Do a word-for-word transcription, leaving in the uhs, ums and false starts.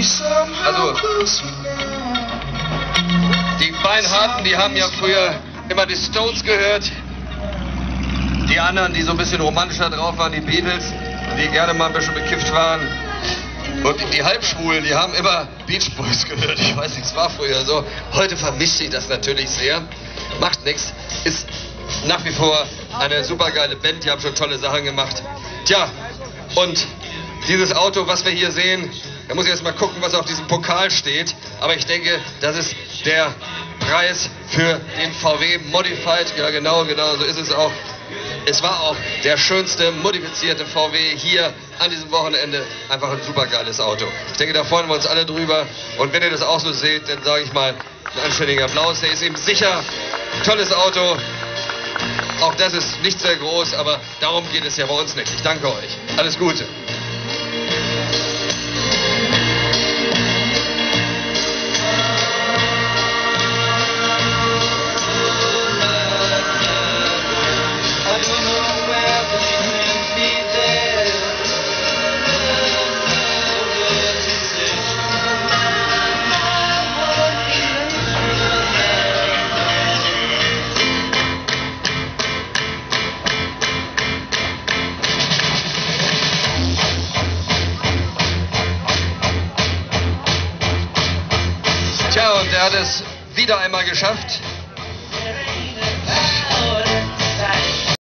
Also, die Beinharten, die haben ja früher immer die Stones gehört. Die anderen, die so ein bisschen romantischer drauf waren, die Beatles, die gerne mal ein bisschen bekifft waren. Und die Halbschwulen, die haben immer Beach Boys gehört. Ich weiß nicht, es war früher so. Heute vermischt sich das natürlich sehr. Macht nichts. Ist nach wie vor eine super geile Band. Die haben schon tolle Sachen gemacht. Tja, und dieses Auto, was wir hier sehen, da muss ich erst mal gucken, was auf diesem Pokal steht. Aber ich denke, das ist der Preis für den V W Modified. Ja, genau, genau, so ist es auch. Es war auch der schönste modifizierte V W hier an diesem Wochenende. Einfach ein super geiles Auto. Ich denke, da freuen wir uns alle drüber. Und wenn ihr das auch so seht, dann sage ich mal, ein anständiger Applaus. Der ist eben sicher. Tolles Auto. Auch das ist nicht sehr groß, aber darum geht es ja bei uns nicht. Ich danke euch. Alles Gute. Tja, und er hat es wieder einmal geschafft.